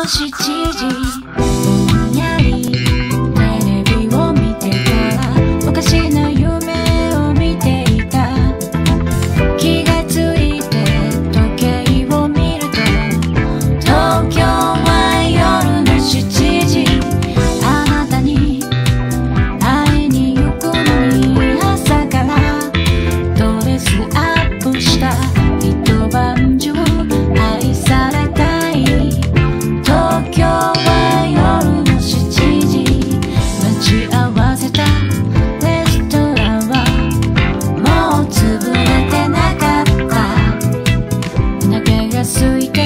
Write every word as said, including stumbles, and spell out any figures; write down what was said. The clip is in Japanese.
しちじぼんやりテレビを見てたらおかしな夢を見ていた。気がついて時計を見ると東京は夜のしちじ。あなたに会いに行くのに朝からドレスアップした一晩中愛されたい。東京は夜のしちじ待ち合わせたレストランはもう潰れてなかった。お腹が空いた